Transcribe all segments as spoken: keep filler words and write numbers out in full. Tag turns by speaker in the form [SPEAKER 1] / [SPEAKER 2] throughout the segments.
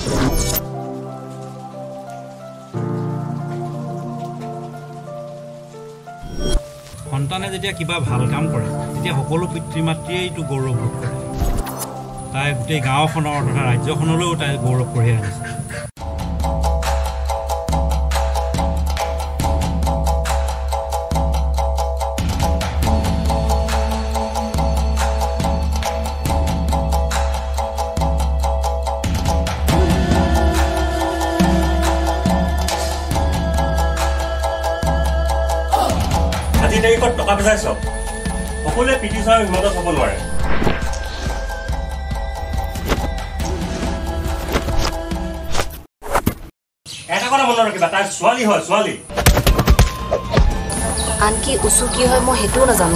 [SPEAKER 1] সন্তানে যেতিয়া কিবা ভাল কাম কৰে তেতিয়া সকলো পিতৃ মাতৃয়ে এইটো গৌৰৱ বোধ কৰে তাই গোটেই গাঁওখনৰ তথা ৰাজ্যখনলৈও তাই গৌৰৱ কঢ়িয়াই আনিছে টকা পইচা চব সকলোৱে পিটি চাৰ হিমন্ত চাব নোৱাৰে এটা কথা মনত ৰাখিবা তাই ছোৱালী হয় ছোৱালী
[SPEAKER 2] আনকি উচু কি হয় মই সেইটোও নাজানো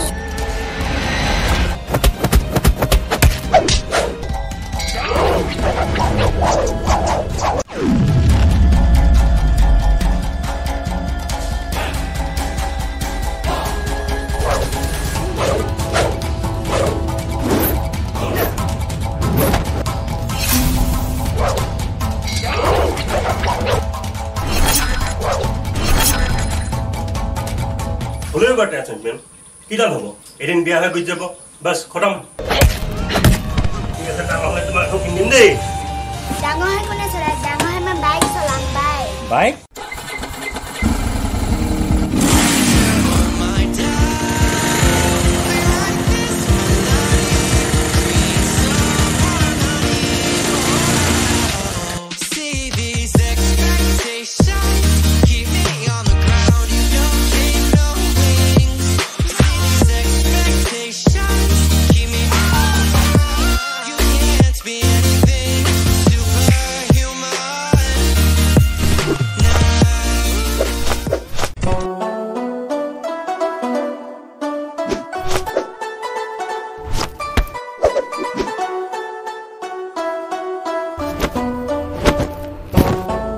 [SPEAKER 1] Boleh buat टेंशन में kita loh, ini biar aku jawab, bas khodam. Ini kata orang itu masuk ini deh.
[SPEAKER 3] Jangan hai kena surat, jangan hai man baik solang baik.
[SPEAKER 1] Baik?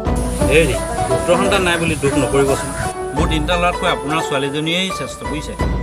[SPEAKER 1] এই পুত্ৰ সন্তান নাই বুলি দুখ নকৰিবচোন মোৰ তিনিটা ল'ৰাতকৈ আপোনাৰ ছোৱালীজনীয়েই শ্ৰেষ্ঠ বুজিছে